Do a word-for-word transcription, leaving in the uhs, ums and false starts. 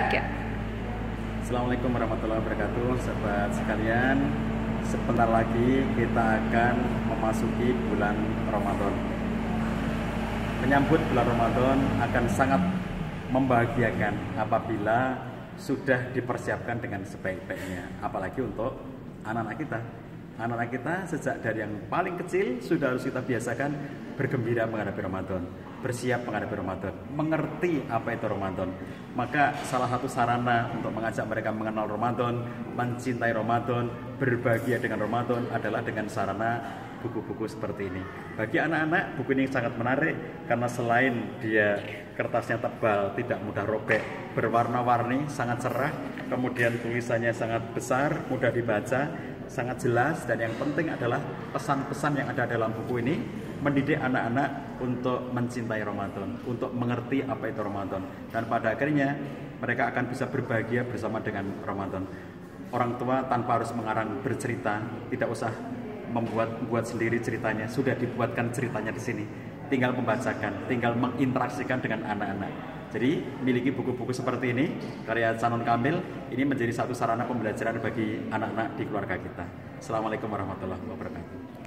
tiga. Assalamualaikum warahmatullahi wabarakatuh, sahabat sekalian. Sebentar lagi kita akan memasuki bulan Ramadan. Menyambut bulan Ramadan akan sangat membahagiakan apabila sudah dipersiapkan dengan sebaik-baiknya, apalagi untuk anak-anak kita. Anak-anak kita sejak dari yang paling kecil sudah harus kita biasakan bergembira menghadapi Ramadan, bersiap menghadapi Ramadan, mengerti apa itu Ramadan. Maka salah satu sarana untuk mengajak mereka mengenal Ramadan, mencintai Ramadan, berbahagia dengan Ramadan adalah dengan sarana buku-buku seperti ini. Bagi anak-anak, buku ini sangat menarik karena selain dia kertasnya tebal, tidak mudah robek, berwarna-warni, sangat cerah, kemudian tulisannya sangat besar, mudah dibaca, sangat jelas, dan yang penting adalah pesan-pesan yang ada dalam buku ini mendidik anak-anak untuk mencintai Ramadan, untuk mengerti apa itu Ramadan, dan pada akhirnya mereka akan bisa berbahagia bersama dengan Ramadan. Orang tua tanpa harus mengarang bercerita, tidak usah membuat buat sendiri ceritanya, sudah dibuatkan ceritanya di sini. Tinggal membacakan, tinggal menginteraksikan dengan anak-anak. Jadi miliki buku-buku seperti ini karya Canon Kamil ini menjadi satu sarana pembelajaran bagi anak-anak di keluarga kita. Assalamualaikum warahmatullahi wabarakatuh.